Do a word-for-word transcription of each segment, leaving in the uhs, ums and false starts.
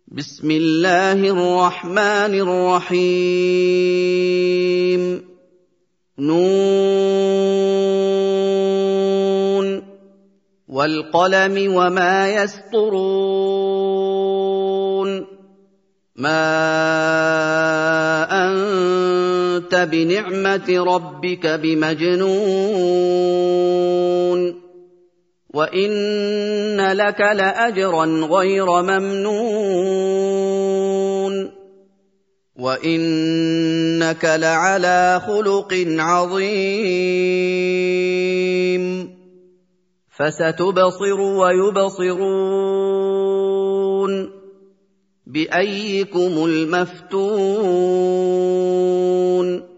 بسم الله الرحمن الرحيم نون والقلم وما يسطرون ما أنت بنعمة ربك بمجنون وَإِنَّ لَكَ لَأَجْرًا غَيْرَ مَمْنُونٍ وَإِنَّكَ لَعَلَىٰ خُلُقٍ عَظِيمٍ فَسَتُبْصِرُ وَيُبْصِرُونَ بِأَييِّكُمُ الْمَفْتُونُ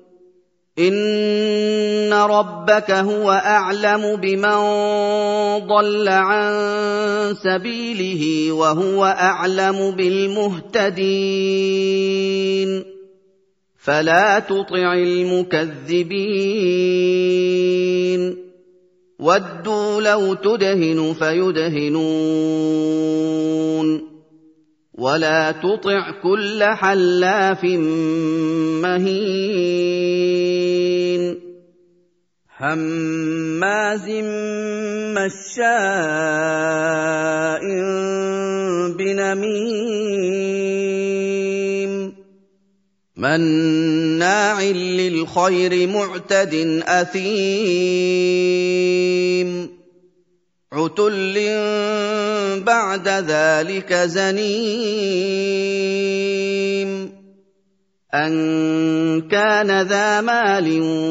إِنَّ رَبَّكَ هُوَ أَعْلَمُ بِمَن ضَلَّ عَن سَبِيلِهِ وَهُوَ أَعْلَمُ بِالْمُهْتَدِينَ فَلَا تُطِعِ الْمُكَذِّبِينَ وَدُّوا لَوْ تُدْهِنُ فَيُدْهِنُونَ وَلَا تُطِعْ كُلَّ حَلَّافٍ مَّهِينٍ هَمَّازٍ مَّشَّاءٍ بِنَمِيمٍ مَّنَّاعٍ لِّلْخَيْرِ مُعْتَدٍ أَثِيمٍ عُتُلٍّ بَعْدَ ذَٰلِكَ زَنِيمٍ أَن كَانَ ذَا مَالٍ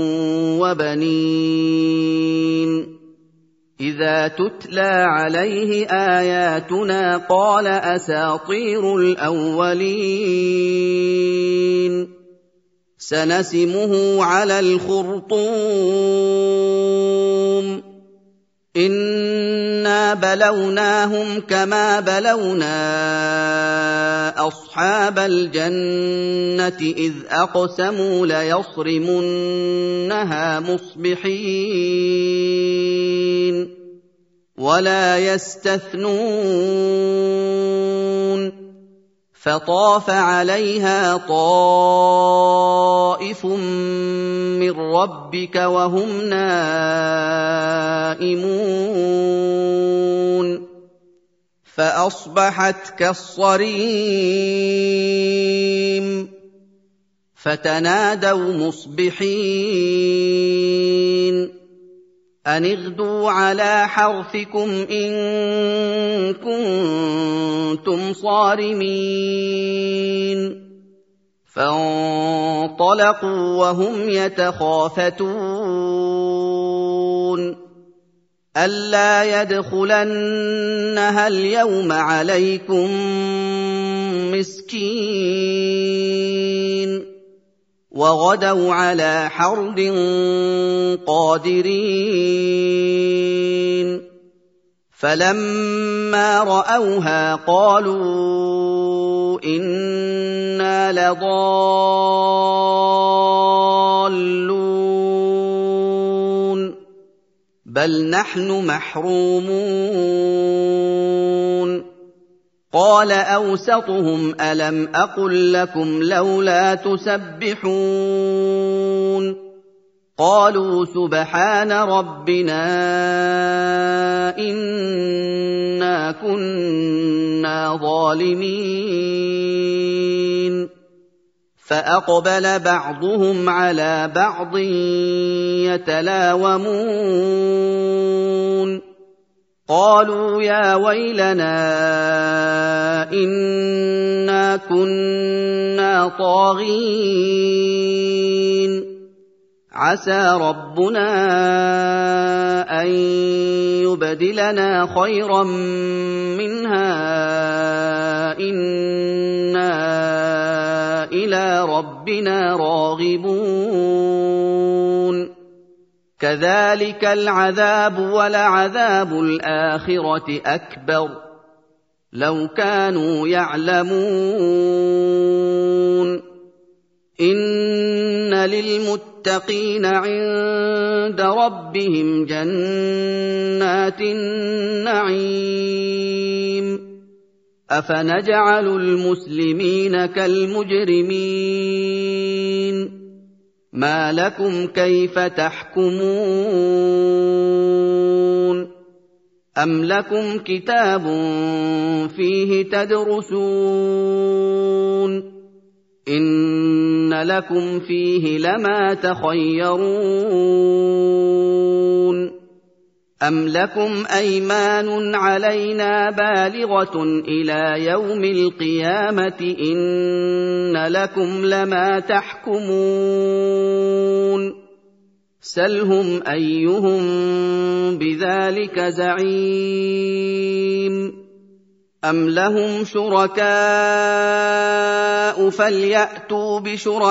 وَبَنِينَ إِذَا تُتْلَىٰ عَلَيْهِ آيَاتُنَا قَالَ أَسَاطِيرُ الْأَوَّلِينَ سَنَسِمُهُ عَلَى الْخُرْطُومِ إِنَّا بَلَوْنَاهُمْ كَمَا بَلَوْنَا أَصْحَابَ الْجَنَّةِ إِذْ أَقْسَمُوا لَيَصْرِمُنَّهَا مُصْبِحِينَ وَلَا يَسْتَثْنُونَ فَطَافَ عَلَيْهَا طَائِفٌ مِّن رَّبِّكَ وَهُمْ نَائِمُونَ فَأَصْبَحَتْ كَالصَّرِيمِ فَتَنَادَوْا مُصْبِحِينَ أَنِ اغْدُوا عَلَىٰ حَرْثِكُمْ إِن كُنتُمْ صَارِمِينَ فَانطَلَقُوا وَهُمْ يَتَخَافَتُونَ أَلَّا يَدْخُلَنَّهَا الْيَوْمَ عَلَيْكُم مِّسْكِينٌ وَغَدَوْا عَلَىٰ حَرْدٍ قَادِرِينَ فَلَمَّا رَأَوْهَا قَالُوا إِنَّا لَضَالُّونَ بَلْ نَحْنُ مَحْرُومُونَ قَالَ أَوْسَطُهُمْ أَلَمْ أَقُل لَّكُمْ لَوْلَا تُسَبِّحُونَ قَالُوا سُبْحَانَ رَبِّنَا إِنَّا كُنَّا ظَالِمِينَ فَأَقْبَلَ بَعْضُهُمْ عَلَىٰ بَعْضٍ يَتَلَاوَمُونَ قَالُوا يَا وَيْلَنَا إِنَّا كُنَّا طَاغِينَ عَسَىٰ رَبُّنَا أَن يُبْدِلَنَا خَيْرًا مِّنْهَا إِنَّا إِلَىٰ رَبِّنَا رَاغِبُونَ كَذَٰلِكَ الْعَذَابُ وَلَعَذَابُ الْآخِرَةِ أَكْبَرُ لَوْ كَانُوا يَعْلَمُونَ إِنَّ لِلْمُتَّقِينَ عِندَ رَبِّهِمْ جَنَّاتِ النَّعِيمِ أفنجعل المسلمين كالمجرمين ما لكم كيف تحكمون أم لكم كتاب فيه تدرسون إن لكم فيه لما تخيرون أم لكم أيمان علينا بالغة إلى يوم القيامة إن لكم لما تحكمون سلهم أيهم بذلك زعيم أم لهم شركاء فليأتوا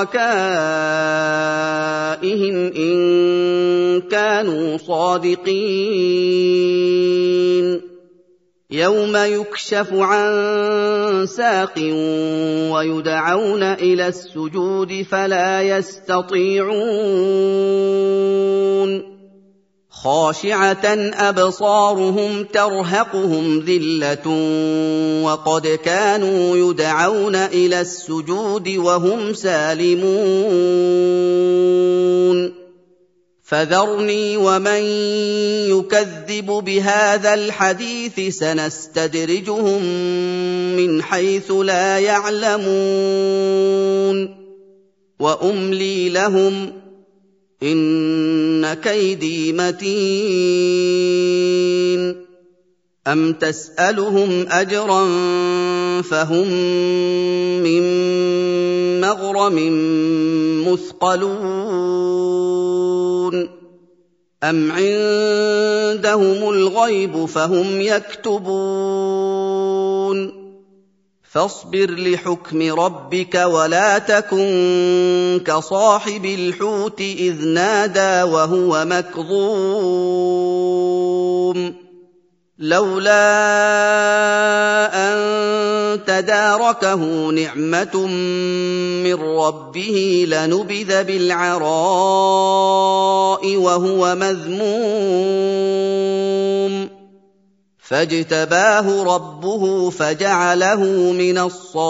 بشركائهم إن كانوا صادقين يوم يكشف عن ساق ويدعون إلى السجود فلا يستطيعون خاشعة أبصارهم ترهقهم ذلة وقد كانوا يدعون إلى السجود وهم سالمون فذرني ومن يكذب بهذا الحديث سنستدرجهم من حيث لا يعلمون وأملي لهم إن كيدي متين أم تسألهم أجرا فهم من مغرم مثقلون أم عندهم الغيب فهم يكتبون فاصبر لحكم ربك ولا تكن كصاحب الحوت إذ نادى وهو مكظوم لولا أن تداركه نعمة من ربه لنبذ بالعراء وهو مذموم فاجتباه ربه فجعله من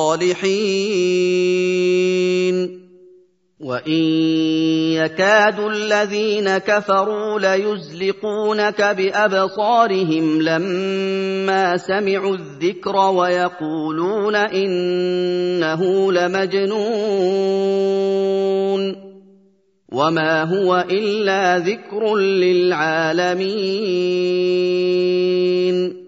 الصالحين وإن يكاد الذين كفروا ليزلقونك بأبصارهم لما سمعوا الذكر ويقولون إنه لمجنون وما هو إلا ذكر للعالمين